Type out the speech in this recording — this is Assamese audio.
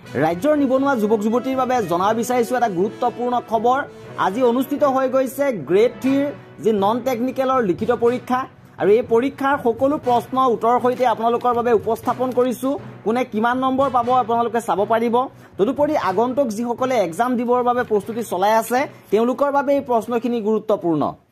ৰাজ্যৰ নিবনুৱা যুৱক যুৱতীৰ বাবে জনাব বিচাৰিছোঁ এটা গুৰুত্বপূৰ্ণ খবৰ। আজি অনুষ্ঠিত হৈ গৈছে গ্ৰেড 3 যি নন টেকনিকেলৰ লিখিত পৰীক্ষা আৰু এই পৰীক্ষাৰ সকলো প্ৰশ্ন উত্তৰ সৈতে আপোনালোকৰ বাবে উপস্থাপন কৰিছোঁ। কোনে কিমান নম্বৰ পাব আপোনালোকে চাব পাৰিব। তদুপৰি আগন্তুক যিসকলে এক্সাম দিবৰ বাবে প্ৰস্তুতি চলাই আছে তেওঁলোকৰ বাবে এই প্ৰশ্নখিনি গুৰুত্বপূৰ্ণ।